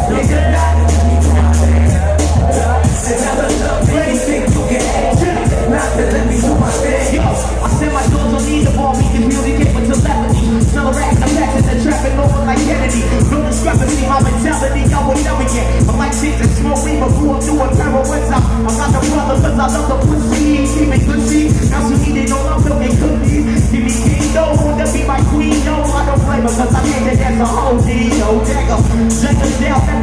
I got the brother cause I love the pussy. Keep it good, see. Now she need it, no